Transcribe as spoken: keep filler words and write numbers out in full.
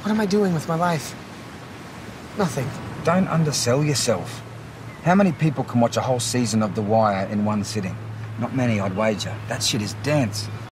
What am I doing with my life? Nothing. Don't undersell yourself. How many people can watch a whole season of The Wire in one sitting? Not many, I'd wager. That shit is dense.